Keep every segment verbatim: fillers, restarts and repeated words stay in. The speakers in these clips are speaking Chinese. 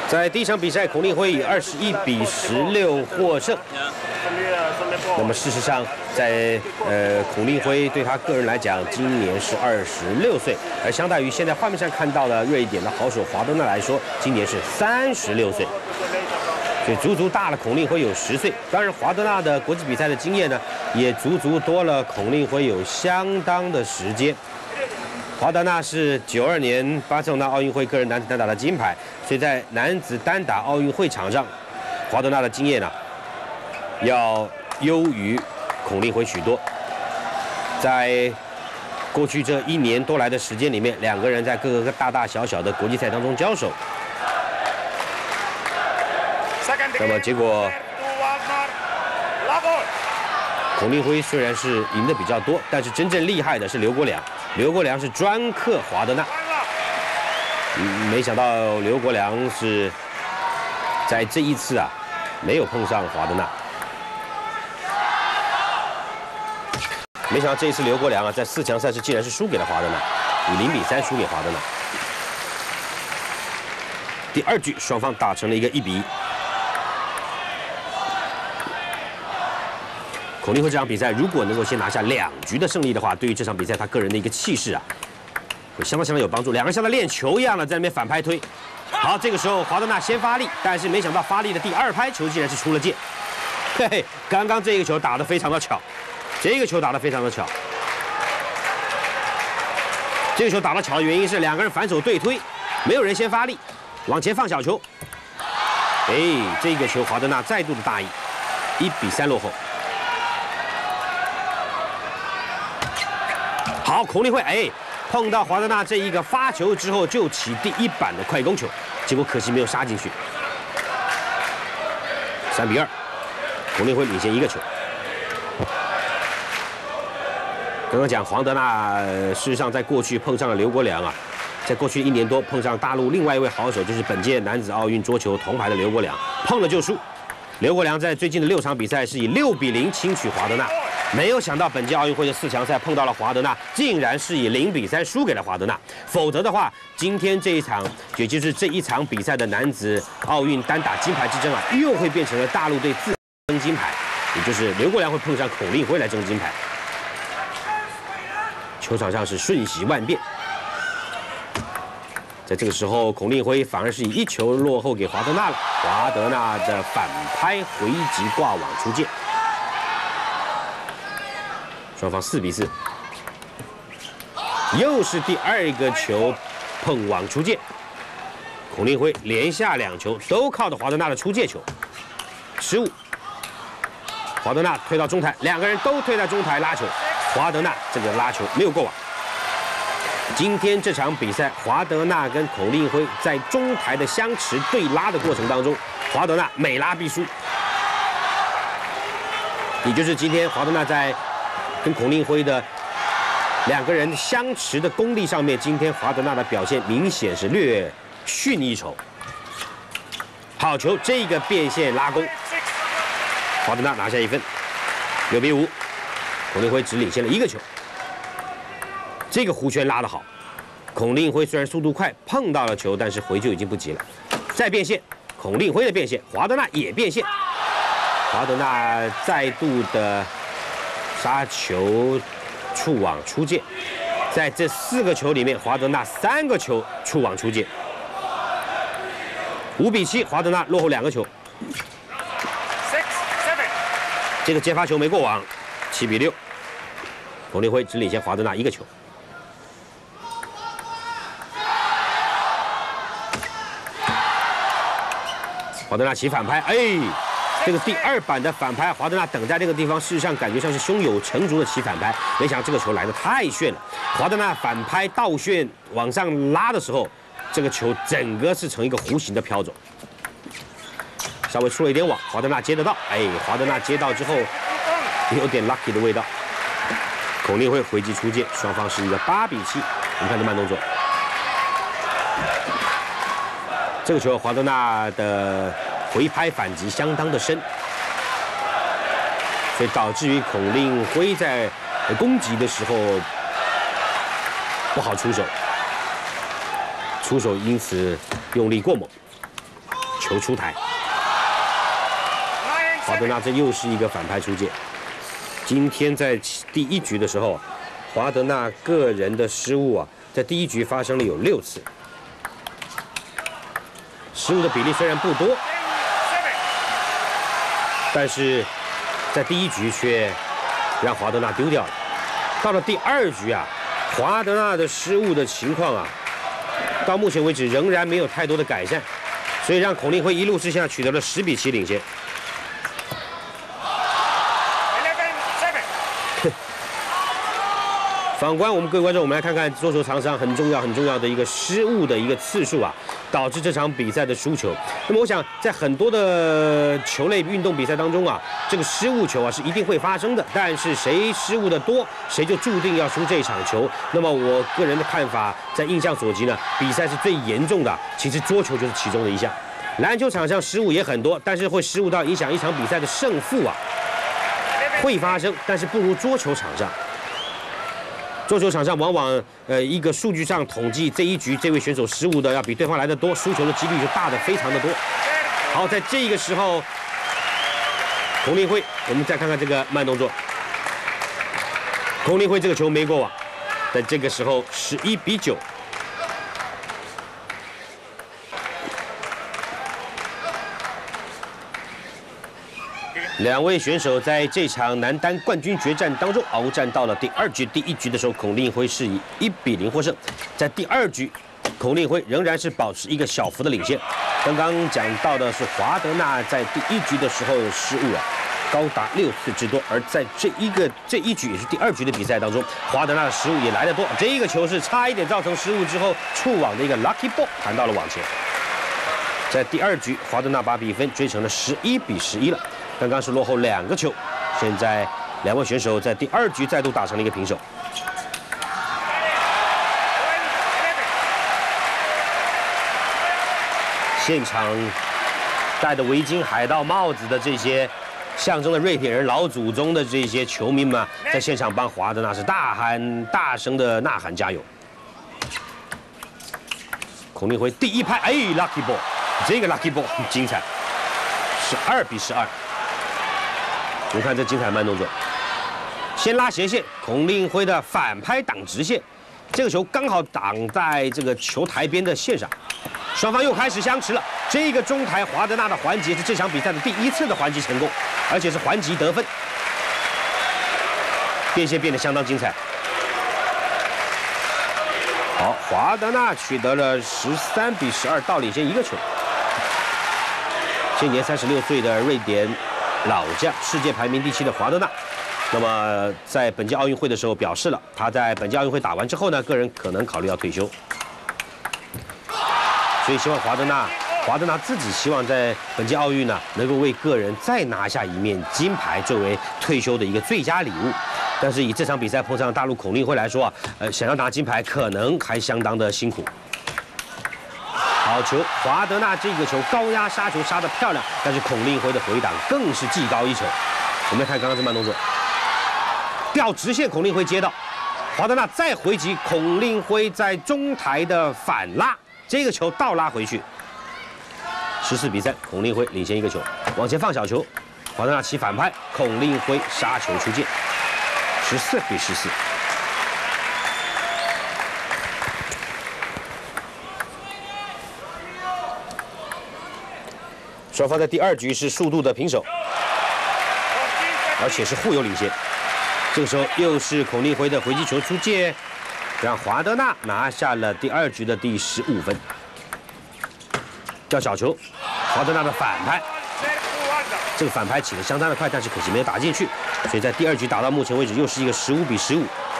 在第一场比赛，孔令辉以二十一比十六获胜。那么事实上，在呃孔令辉对他个人来讲，今年是二十六岁，而相当于现在画面上看到的瑞典的好手华德纳来说，今年是三十六岁。 所以足足大了孔令辉有十岁。当然，华德纳的国际比赛的经验呢，也足足多了孔令辉有相当的时间。华德纳是九二年巴塞罗那奥运会个人男子单打的金牌，所以在男子单打奥运会场上，华德纳的经验呢，要优于孔令辉许多。在过去这一年多来的时间里面，两个人在各个大大小小的国际赛当中交手。 那么结果，孔令辉虽然是赢的比较多，但是真正厉害的是刘国梁。刘国梁是专克华德纳，嗯，没想到刘国梁是在这一次啊，没有碰上华德纳。没想到这一次刘国梁啊，在四强赛事竟然是输给了华德纳，以零比三输给华德纳。第二局双方打成了一个一比一。 孔令辉这场比赛如果能够先拿下两局的胜利的话，对于这场比赛他个人的一个气势啊，会相当相当有帮助。两个人像在练球一样的在那边反拍推。好，这个时候华德纳先发力，但是没想到发力的第二拍球竟然是出了界。嘿嘿，刚刚这个球打得非常的巧，这个球打得非常的巧。这个球打得巧的原因是两个人反手对推，没有人先发力，往前放小球。哎，这个球华德纳再度的大意，一比三落后。 好，孔令辉哎，碰到华德纳这一个发球之后就起第一板的快攻球，结果可惜没有杀进去。三比二，孔令辉领先一个球。刚刚讲华德纳，事实上在过去碰上了刘国梁啊，在过去一年多碰上大陆另外一位好手，就是本届男子奥运桌球铜牌的刘国梁，碰了就输。刘国梁在最近的六场比赛是以六比零轻取华德纳。 没有想到本届奥运会的四强赛碰到了华德纳，竟然是以零比三输给了华德纳。否则的话，今天这一场，也就是这一场比赛的男子奥运单打金牌之争啊，又会变成了大陆队自争金牌，也就是刘国梁会碰上孔令辉来争金牌。球场上是瞬息万变，在这个时候，孔令辉反而是以一球落后给华德纳了。华德纳的反拍回击挂网出界。 双方四比四，又是第二个球碰网出界。孔令辉连下两球都靠着华德纳的出界球，失误。华德纳推到中台，两个人都推在中台拉球，华德纳这个拉球没有过网。今天这场比赛，华德纳跟孔令辉在中台的相持对拉的过程当中，华德纳每拉必输，也就是今天华德纳在 跟孔令辉的两个人相持的功力上面，今天华德纳的表现明显是略逊一筹。好球，这个变线拉弓，华德纳拿下一分，六比五。孔令辉只领先了一个球。这个弧圈拉得好，孔令辉虽然速度快，碰到了球，但是回就已经不急了。再变线，孔令辉的变线，华德纳也变线，华德纳再度的 杀球触网出界，在这四个球里面，华德纳三个球触网出界，五比七，华德纳落后两个球。这个接发球没过网，七比六，孔令辉只领先华德纳一个球。华德纳起反拍，哎。 这个第二板的反拍，华德纳等在这个地方，事实上感觉像是胸有成竹的起反拍，没想到这个球来得太炫了。华德纳反拍倒旋往上拉的时候，这个球整个是呈一个弧形的飘走，稍微出了一点网，华德纳接得到，哎，华德纳接到之后有点 lucky 的味道。孔令辉回击出界，双方是一个八比七。我们看这慢动作，这个球华德纳的 回拍反击相当的深，所以导致于孔令辉在攻击的时候不好出手，出手因此用力过猛。 球出台。华德纳这又是一个反拍出界。今天在第一局的时候，华德纳个人的失误啊，在第一局发生了有六次，失误的比例虽然不多，但是在第一局却让华德纳丢掉了。到了第二局啊，华德纳的失误的情况啊，到目前为止仍然没有太多的改善，所以让孔令辉一路之下取得了十比七领先。反观我们各位观众，我们来看看桌球场上很重要、很重要的一个失误的一个次数啊，导致这场比赛的输球。那么我想，在很多的球类运动比赛当中啊，这个失误球啊是一定会发生的。但是谁失误的多，谁就注定要输这场球。那么我个人的看法，在印象所及呢，比赛是最严重的，其实桌球就是其中的一项。篮球场上失误也很多，但是会失误到影响一场比赛的胜负啊，会发生，但是不如桌球场上。桌球场上往往，呃，一个数据上统计这一局这位选手失误的要比对方来的多，输球的几率就大的非常的多。好，在这个时候，孔令辉，我们再看看这个慢动作，孔令辉这个球没过网，在这个时候十一比九。两位选手在这场男单冠军决战当中鏖战到了第二局。第一局的时候，孔令辉是以一比零获胜。在第二局，孔令辉仍然是保持一个小幅的领先。刚刚讲到的是华德纳在第一局的时候失误啊，高达六次之多。而在这一个这一局也是第二局的比赛当中，华德纳的失误也来得多。这一个球是差一点造成失误之后触网的一个 lucky ball 弹到了网前。在第二局，华德纳把比分追成了十一比十一了。刚刚是落后两个球，现在两位选手在第二局再度打成了一个平手。现场戴着围巾、海盗帽子的这些象征了瑞典人老祖宗的这些球迷们啊，在现场帮华德纳是大喊、大声的呐喊加油。孔令辉第一拍，哎 ，lucky ball， 这个 lucky ball 很精彩，十二比十二。我们看这精彩慢动作，先拉斜线，孔令辉的反拍挡直线，这个球刚好挡在这个球台边的线上，双方又开始相持了。这个中台华德纳的还击是这场比赛的第一次的还击成功，而且是还击得分，变线变得相当精彩。好，华德纳取得了十三比十二，倒领先一个球。今年三十六岁的瑞典老将，世界排名第七的华德纳，那么在本届奥运会的时候表示了，他在本届奥运会打完之后呢，个人可能考虑要退休，所以希望华德纳，华德纳自己希望在本届奥运呢，能够为个人再拿下一面金牌，作为退休的一个最佳礼物。但是以这场比赛碰上大陆孔令辉来说啊，呃，想要拿金牌可能还相当的辛苦。好球，华德纳这个球高压杀球杀得漂亮，但是孔令辉的回挡更是技高一筹。我们来看刚刚这慢动作，吊直线，孔令辉接到，华德纳再回击，孔令辉在中台的反拉，这个球倒拉回去。十四比三，孔令辉领先一个球，往前放小球，华德纳起反拍，孔令辉杀球出界，十四比十四。双方在第二局是速度的平手，而且是互有领先。这个时候又是孔令辉的回击球出界，让华德纳拿下了第二局的第十五分。吊小球，华德纳的反拍，这个反拍起得相当的快，但是可惜没有打进去，所以在第二局打到目前为止又是一个十五比十五。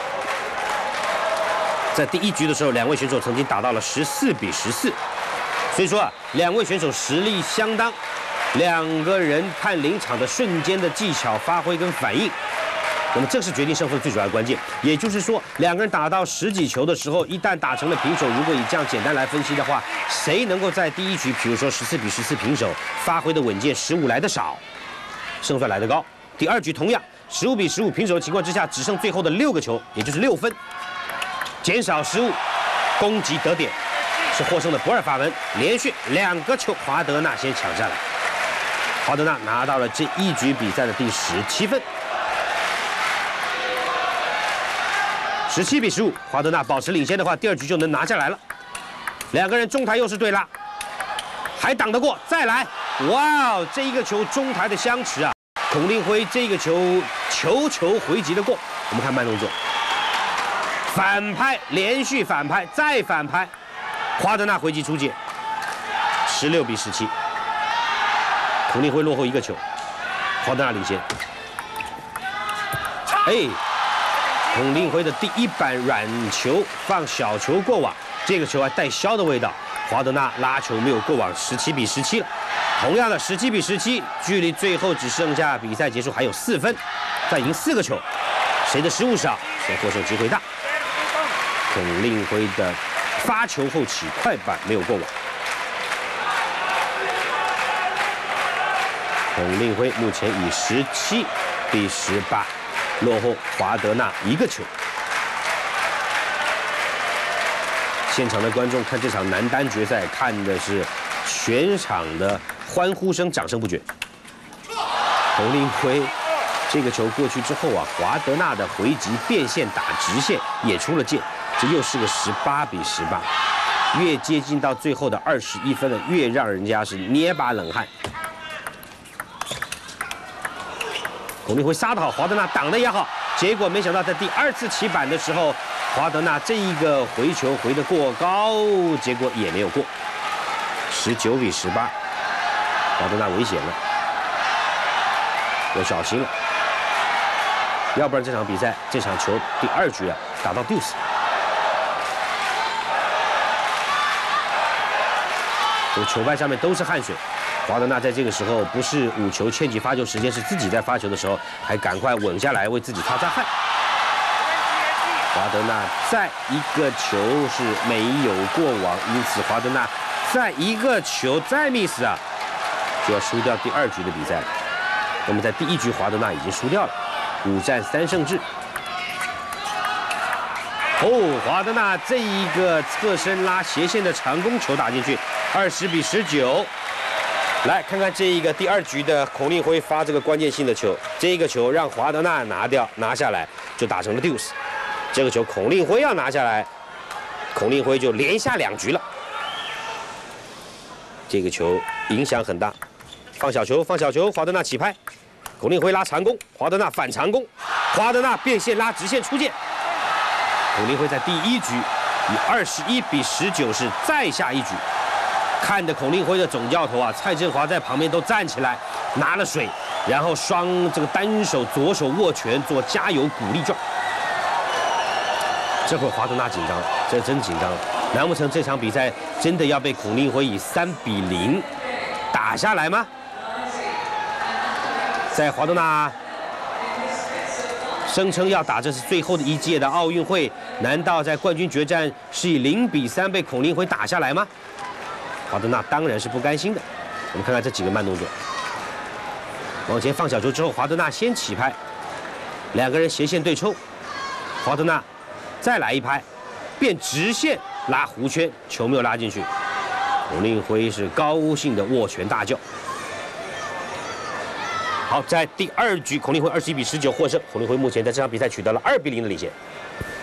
在第一局的时候，两位选手曾经打到了十四比十四。所以说啊，两位选手实力相当，两个人看临场的瞬间的技巧发挥跟反应，那么这是决定胜负的最主要的关键。也就是说，两个人打到十几球的时候，一旦打成了平手，如果以这样简单来分析的话，谁能够在第一局，比如说十四比十四平手，发挥的稳健，失误来的少，胜算来得高。第二局同样十五比十五平手的情况之下，只剩最后的六个球，也就是六分，减少失误，攻击得点。 是获胜的博尔法文，连续两个球，华德纳先抢下来。华德纳拿到了这一局比赛的第十七分，十七比十五，华德纳保持领先的话，第二局就能拿下来了。两个人中台又是对拉，还挡得过，再来，哇哦，这一个球中台的相持啊！孔令辉这个球球球回击的过，我们看慢动作，反拍，连续反拍，再反拍，华德纳回击出界，十六比十七。孔令辉落后一个球，华德纳领先。哎，孔令辉的第一板软球放小球过网，这个球还带削的味道。华德纳拉球没有过网，十七比十七了。同样的十七比十七，距离最后只剩下比赛结束还有四分，再赢四个球，谁的失误少，谁获胜机会大。孔令辉的发球后起快板没有过网。孔令辉目前以十七比十八落后华德纳一个球。现场的观众看这场男单决赛，看的是全场的欢呼声、掌声不绝。孔令辉这个球过去之后啊，华德纳的回击变线打直线也出了界，这又是个十八比十八。越接近到最后的二十一分了，越让人家是捏把冷汗。孔令辉杀得好，华德纳挡的也好，结果没想到在第二次起板的时候，华德纳这一个回球回得过高，结果也没有过，十九比十八，华德纳危险了，要小心了，要不然这场比赛这场球第二局啊打到 deuce。这个球拍上面都是汗水。华德纳在这个时候不是五球欠起发球时间，是自己在发球的时候还赶快稳下来为自己擦擦汗。华德纳再一个球是没有过网，因此华德纳再一个球再 miss 啊，就要输掉第二局的比赛了。那么在第一局华德纳已经输掉了，五战三胜制。哦，华德纳这一个侧身拉斜线的长弓球打进去，二十比十九。来看看这一个第二局的孔令辉发这个关键性的球，这个球让华德纳拿掉拿下来，就打成了 deuce。这个球孔令辉要拿下来，孔令辉就连下两局了。这个球影响很大，放小球，放小球，华德纳起拍，孔令辉拉长弓，华德纳反长弓，华德纳变线拉直线出界。孔令辉在第一局以二十一比十九是再下一局。看着孔令辉的总教头啊，蔡振华在旁边都站起来，拿了水，然后双这个单手左手握拳做加油鼓励状。这会华德纳紧张了，这真紧张了。难不成这场比赛真的要被孔令辉以三比零打下来吗？在华德纳声称要打这是最后的一届的奥运会，难道在冠军决战是以零比三被孔令辉打下来吗？华德纳当然是不甘心的。我们看看这几个慢动作，往前放小球之后，华德纳先起拍，两个人斜线对抽，华德纳再来一拍，变直线拉弧圈，球没有拉进去。孔令辉是高兴的握拳大叫。好，在第二局，孔令辉二十一比十九获胜。孔令辉目前在这场比赛取得了二比零的领先。